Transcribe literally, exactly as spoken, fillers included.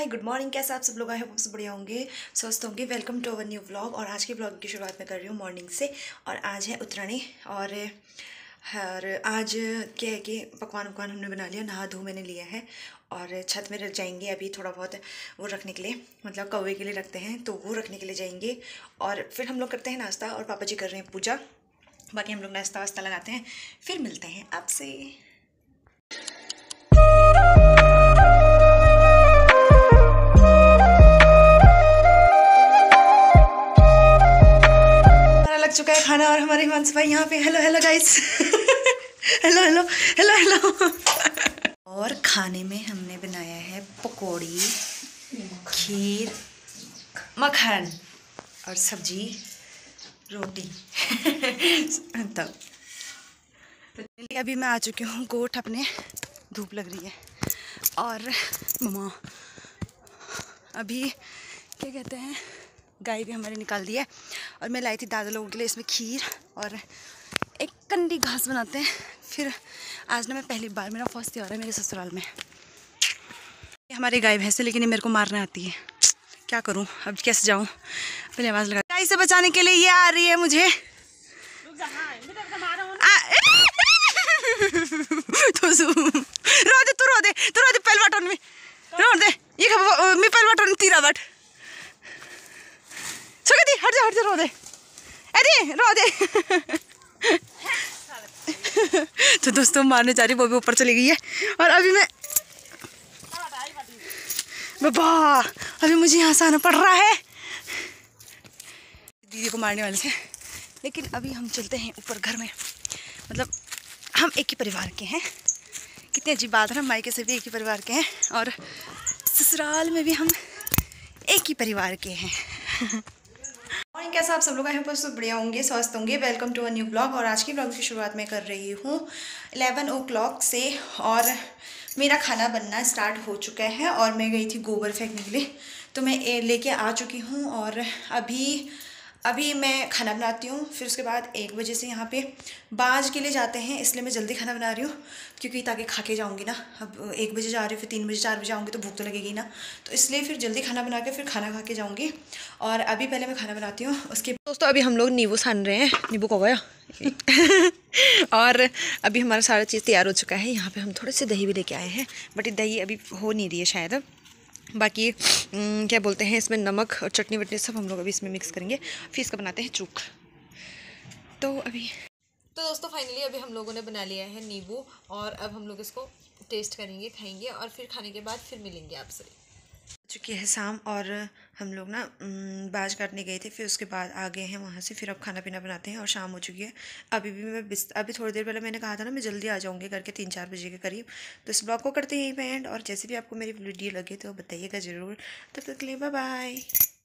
Hi good morning. कैसे आप सब लोग? आए होप सब बढ़िया होंगे, स्वस्थ होंगे। Welcome to our new vlog. और आज के व्लॉग की शुरुआत मैं कर रही हूँ मॉर्निंग से। और आज है उत्तरायणी और हर आज क्या है कि पकवान वकवान हमने बना लिया, नहा धो मैंने लिया है और छत में रख जाएंगे अभी थोड़ा बहुत वो रखने के लिए, मतलब कौवे के लिए रखते हैं तो वो रखने के लिए जाएंगे। और फिर हम लोग करते हैं नाश्ता और पापा जी कर रहे हैं पूजा। बाकी हम लोग नाश्ता वास्ता लगाते हैं, फिर मिलते हैं आपसे। लग चुका है खाना और हमारे हिमांशु भाई यहाँ पे। Hello hello guys. Hello hello hello hello. और खाने में हमने बनाया है पकौड़ी, खीर, मक्खन और सब्जी, रोटी। तब अभी मैं आ चुकी हूँ गोठ अपने। धूप लग रही है और मम्मा अभी क्या कहते हैं गाय भी हमारे निकाल दी है। और मैं लाई थी दादा लोगों के लिए इसमें खीर और एक कंडी घास बनाते हैं। फिर आज ना मैं पहली बार, मेरा फर्स्ट त्यौहार है मेरे ससुराल में। ये हमारी गाय भैंस है लेकिन ये मेरे को मारने आती है, क्या करूं अब, कैसे जाऊं? पहले आवाज़ लगा। गाय से बचाने के लिए ये आ रही है मुझे। तो रो दे तू, रो दे तू, रो दे पहले बटन में रो दे। ये मैं पहले बटन तीरा बट सुगति हट जा हट जा, रो दे अरे रो दे। तो दोस्तों मारने जा रही, वो भी ऊपर चली गई है। और अभी मैं बाबा अभी मुझे यहाँ से आना पड़ रहा है दीदी को मारने वाले थे। लेकिन अभी हम चलते हैं ऊपर घर में, मतलब हम एक ही परिवार के हैं। कितनी अजीब बात है ना, मायके से भी एक ही परिवार के हैं और ससुराल में भी हम एक ही परिवार के हैं। और कैसा आप सब लोग हैं, बस बढ़िया होंगे, स्वस्थ होंगे। Welcome to a new blog. और आज की ब्लॉग की शुरुआत मैं कर रही हूँ इलेवन ओ क्लॉक से। और मेरा खाना बनना स्टार्ट हो चुका है और मैं गई थी गोबर फेंकने के लिए, तो मैं लेके आ चुकी हूँ। और अभी अभी मैं खाना बनाती हूँ, फिर उसके बाद एक बजे से यहाँ पे बाज के लिए जाते हैं, इसलिए मैं जल्दी खाना बना रही हूँ क्योंकि ताकि खा के जाऊँगी ना। अब एक बजे जा रही हूँ, फिर तीन बजे चार बजे आऊँगी तो भूख तो लगेगी ना, तो इसलिए फिर जल्दी खाना बना के फिर खाना खा के जाऊँगी। और अभी पहले मैं खाना बनाती हूँ उसके दोस्तों। अभी हम लोग नींबू छान रहे हैं, नींबू को गया। और अभी हमारा सारा चीज़ तैयार हो चुका है। यहाँ पर हम थोड़े से दही भी लेके आए हैं, बट दही अभी हो नहीं रही है शायद। बाकी क्या बोलते हैं, इसमें नमक और चटनी वटनी सब हम लोग अभी इसमें मिक्स करेंगे, फिर इसका बनाते हैं चूक। तो अभी तो दोस्तों फाइनली अभी हम लोगों ने बना लिया है नींबू और अब हम लोग इसको टेस्ट करेंगे, खाएंगे और फिर खाने के बाद फिर मिलेंगे आपसे। चुकी है शाम और हम लोग ना बाज काटने गए थे, फिर उसके बाद आ गए हैं वहाँ से। फिर अब खाना पीना बनाते हैं और शाम हो चुकी है। अभी भी मैं बिस्त अभी थोड़ी देर पहले मैंने कहा था ना मैं जल्दी आ जाऊँगी करके, तीन चार बजे के करीब। तो इस ब्लॉग को करते हैं यहीं पे एंड। और जैसे भी आपको मेरी वीडियो लगे तो बताइएगा ज़रूर। तब तक के लिए बाय बाय।